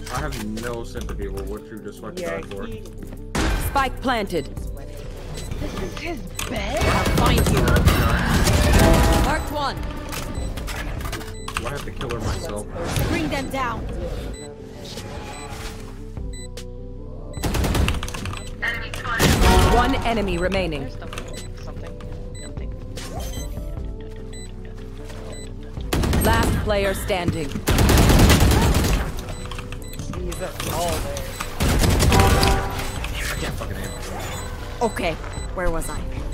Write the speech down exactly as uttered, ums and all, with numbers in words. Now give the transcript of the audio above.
I have no sympathy for what you just fucking Yeah, died for. he... Spike planted. This is his bed? I'll find you. Marked one. Do I have to kill her myself? Bring them down. One enemy remaining. There's something. Something. Something. Last player standing. Jesus, all there. I can't fucking aim. Okay, where was I?